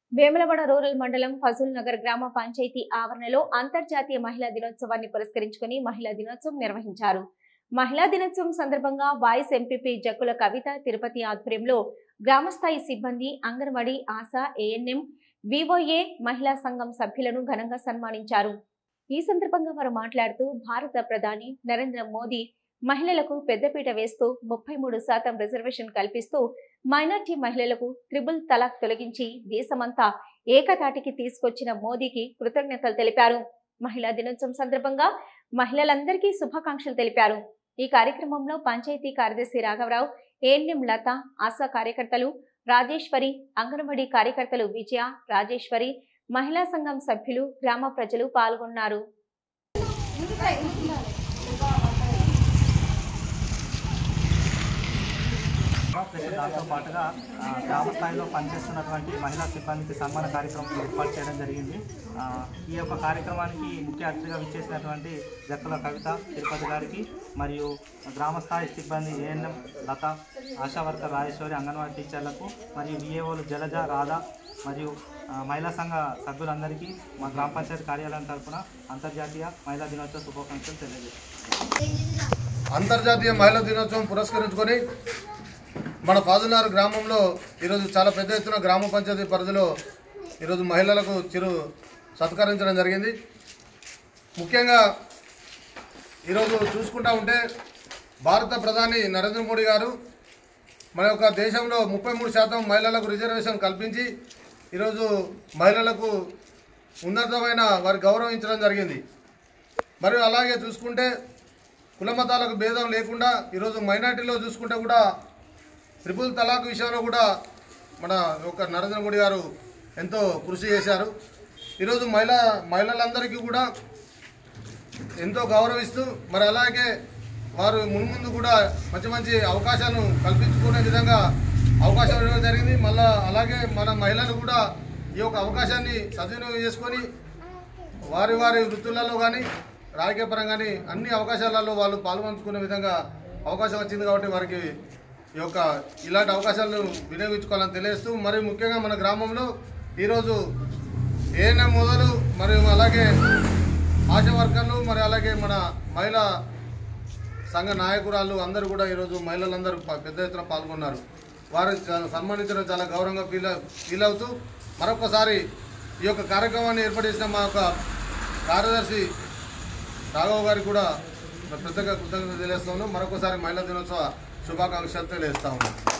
Vemulawada rural మండలం ఫజుల్ నగర్ గ్రామ పంచాయతీ ఆవరణలో అంతర్జాతీయ మహిళా దినోత్సవాన్ని పురస్కరించుకుని మహిళా దినోత్సవం నిర్వహించారు. మహిళా దినోత్సవం సందర్భంగా వాయిస్ ఎంపీపీ జక్కుల కవిత తిరుపతి ఆధ్వర్యంలో గ్రామస్థాయి సిబ్బంది, అంగన్వాడీ, ఆశా, ఏఎన్ఎం, వివోఏ మహిళా సంఘం సభ్యులను ఘనంగా సన్మానించారు. ఈ సందర్భంగా వారు మాట్లాడుతూ భారత ప్రధాని నరేంద్ర మోదీ మహిళలకు పెద్దపీట వేస్తూ 33% రిజర్వేషన్ కల్పిస్తూ మైనార్టీ మహిళలకు ట్రిపుల్ తలాక్ తొలగించి దేశమంతా ఏకతాటికి తీసుకొచ్చిన మోదీకి కృతజ్ఞతలు తెలిపారు. మహిళా దినోత్సవం సందర్భంగా మహిళలందరికీ శుభాకాంక్షలు తెలిపారు. ఈ కార్యక్రమంలో పంచాయతీ కార్యదర్శి రాఘవరావు, ఏఎన్ఎం లత, ఆశా కార్యకర్తలు రాజేశ్వరి, అంగన్వాడీ కార్యకర్తలు విజయ, రాజేశ్వరి, మహిళా సంఘం సభ్యులు, గ్రామ ప్రజలు పాల్గొన్నారు. దాంతో పాటుగా గ్రామ స్థాయిలో పనిచేస్తున్నటువంటి మహిళా సిబ్బందికి సన్మాన కార్యక్రమం ఏర్పాటు చేయడం జరిగింది. ఈ యొక్క కార్యక్రమానికి ముఖ్య అతిథిగా విచ్చేసినటువంటి జక్కుల కవిత తిరుపతి గారికి మరియు గ్రామ స్థాయి సిబ్బంది ANM Latha, ASHA worker Rajeshwari, anganwadi టీచర్లకు మరియు విఏఓలు జలజ, రాధ మరియు మహిళా సంఘ సభ్యులందరికీ మా గ్రామ పంచాయతీ కార్యాలయం తరఫున అంతర్జాతీయ మహిళా దినోత్సవ శుభాకాంక్షలు తెలియజేస్తాం. అంతర్జాతీయ మహిళా దినోత్సవం పురస్కరించుకొని మన ఫాజుల్నగర్ గ్రామంలో ఈరోజు చాలా పెద్ద ఎత్తున గ్రామ పంచాయతీ పరిధిలో ఈరోజు మహిళలకు చిరు సత్కరించడం జరిగింది. ముఖ్యంగా ఈరోజు చూసుకుంటా ఉంటే భారత ప్రధాని నరేంద్ర మోడీ గారు మన యొక్క దేశంలో 33% మహిళలకు రిజర్వేషన్ కల్పించి ఈరోజు మహిళలకు ఉన్నతమైన వారి గౌరవించడం జరిగింది. మరియు అలాగే చూసుకుంటే కుల మతాలకు భేదం లేకుండా ఈరోజు మైనార్టీలో చూసుకుంటే కూడా ట్రిపుల్ తలాక్ విషయంలో కూడా మన ఒక నరేంద్ర మోడీ గారు ఎంతో కృషి చేశారు. ఈరోజు మహిళలందరికీ కూడా ఎంతో గౌరవిస్తూ మరి అలాగే వారు మున్ముందు కూడా మంచి మంచి అవకాశాలను కల్పించుకునే విధంగా అవకాశం ఇవ్వడం జరిగింది. మళ్ళీ అలాగే మన మహిళలు కూడా ఈ యొక్క అవకాశాన్ని సద్వినియోగం చేసుకొని వారి వారి వృత్తులలో కానీ రాజకీయ పరంగా కానీ అన్ని అవకాశాలలో వాళ్ళు పాల్గొంచుకునే విధంగా అవకాశం వచ్చింది. కాబట్టి వారికి ఈ యొక్క ఇలాంటి అవకాశాలను వినియోగించుకోవాలని తెలియజేస్తూ మరి ముఖ్యంగా మన గ్రామంలో ఈరోజు ఏఎన్ఎం మొదలు మరియు అలాగే ఆశా వర్కర్లు మరి అలాగే మన మహిళా సంఘ నాయకురాలు అందరూ కూడా ఈరోజు మహిళలందరూ పెద్ద ఎత్తున పాల్గొన్నారు. వారు సన్మానించడం చాలా గౌరవంగా ఫీల్ అవుతూ మరొకసారి ఈ యొక్క కార్యక్రమాన్ని ఏర్పాటు చేసిన మా యొక్క కార్యదర్శి రాఘవ్ గారికి కూడా ప్రత్యేక కృతజ్ఞతలు తెలియజేస్తాను. మరొకసారి మహిళా దినోత్సవ శుభాకాంక్షలు తెలియజేస్తా ఉన్నాను.